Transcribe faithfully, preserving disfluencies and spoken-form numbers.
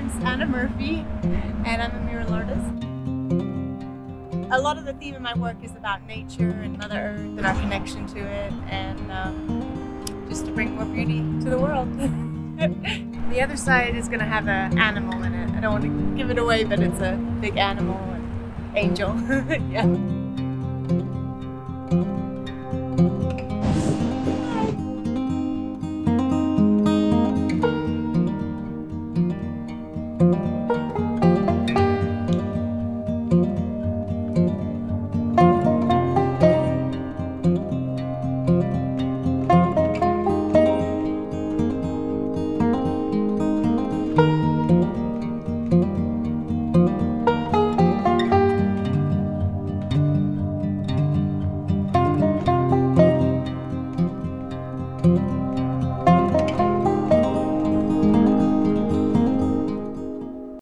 name's Anna Murphy, and I'm a mural artist. A lot of the theme of my work is about nature and Mother Earth and our connection to it, and um, just to bring more beauty to the world. The other side is going to have an animal in it. I don't want to give it away, but it's a big animal, an angel. Yeah. Thank you.